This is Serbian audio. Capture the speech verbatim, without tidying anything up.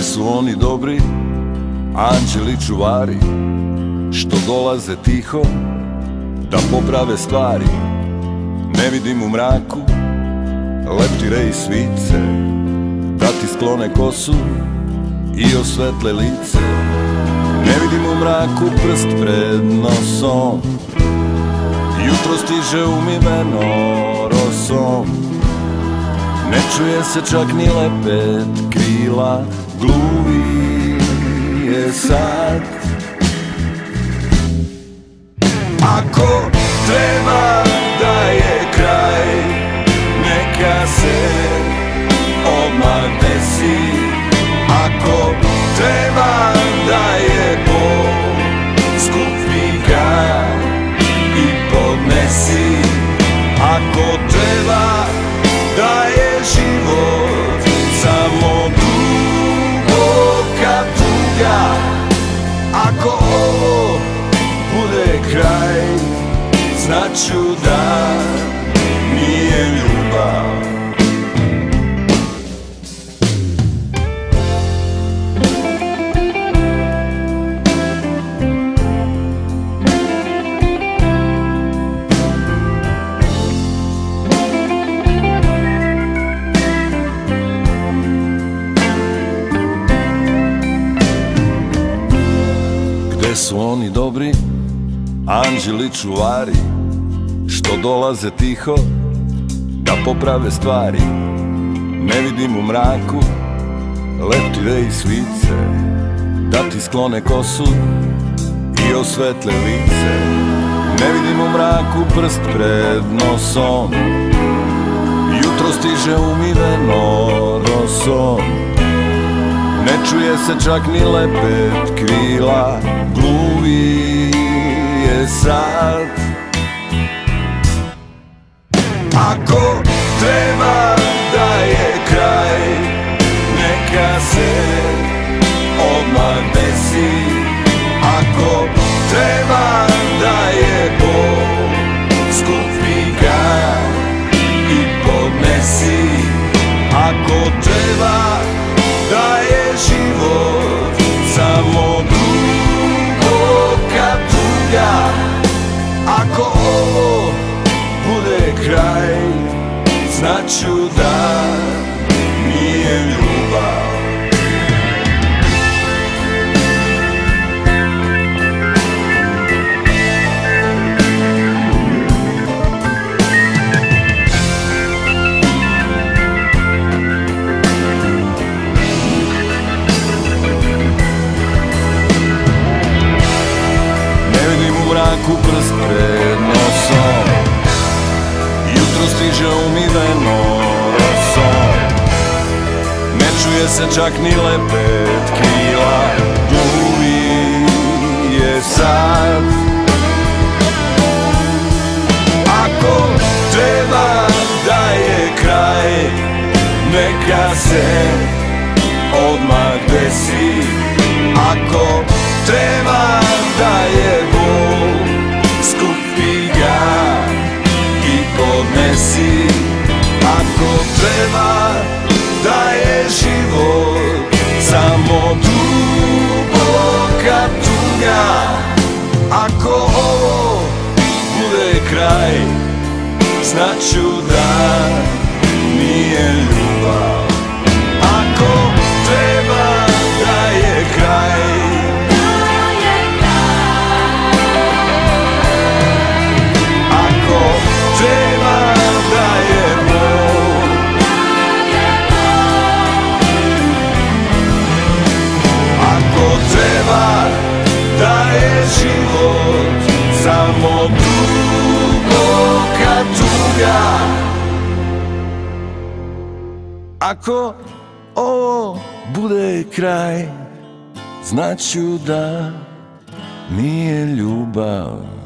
su oni dobri, anđeli čuvari, što dolaze tiho da poprave stvari? Ne vidim u mraku leptire i svice, da ti sklone kosu i osvetle lice. Ne vidim u mraku prst pred nosom, jutro stiže umiveno rosom. Ne čuje se čak ni lepet krila, gluvi je sad. Ako treba da je kraj, neka se odmah desi. Ako treba da je bol, skupi ga i podnesi. Ako treba da je život samo duboka tuga, ako ovo bude kraj, znaću da nije ljubav. Gde su oni dobri, anđeli čuvari, što dolaze tiho da poprave stvari? Ne vidim u mraku leptire i svice, da ti sklone kosu i osvetle lice. Ne vidim u mraku prst pred nosom, jutro stiže umiveno rosom. Ne čuje se čak ni lepet krila, gluvi je sad. Ako treba da je kraj, neka se odmah desi. Ako treba da je bol, skupi ga i podnesi. Ako treba da je život samo duboka tuga, ako ovo bude kraj, znaću da nije ljubav. U prst pred nosom, jutro stiže umiveno rosom. Ne čuje se čak ni lepet krila, gluvi je sad. Ako treba da je kraj, neka se odmah desi. Ako treba da je bol, skupi ga i podnesi. Ako treba da je život samo duboka tuga, ako ovo bude kraj, znaću da nije ljubav. Ako treba da je kraj, život samo duboka tuga, ako ovo bude kraj, znaću da nije ljubav.